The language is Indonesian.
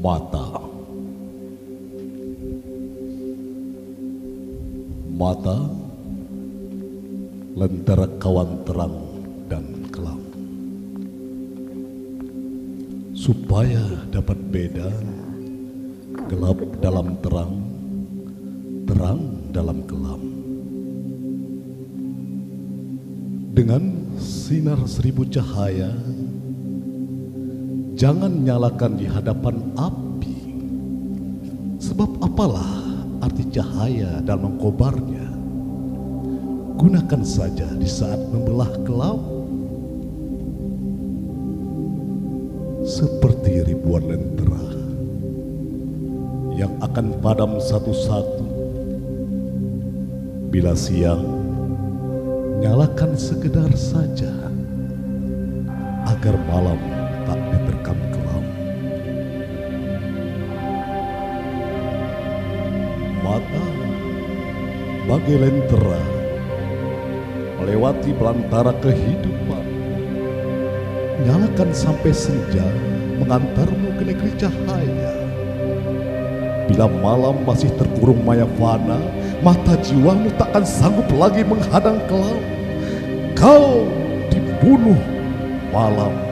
Mata. Mata, lentera kawan terang dan kelam. Supaya dapat beda, gelap dalam terang, terang dalam kelam. Dengan sinar 1000 cahaya, jangan nyalakan di hadapan api. Sebab apalah arti cahaya dan mengkobarnya? Gunakan saja di saat membelah kelam. Seperti ribuan lentera yang akan padam satu-satu. Bila siang, nyalakan sekedar saja agar malam tak diterkam kelam. Mata bagai lentera melewati belantara kehidupan. Nyalakan sampai senja mengantarmu ke negeri cahaya. Bila malam masih terkurung maya fana, mata jiwamu takkan sanggup lagi menghadang kelam. Kau dibunuh malam.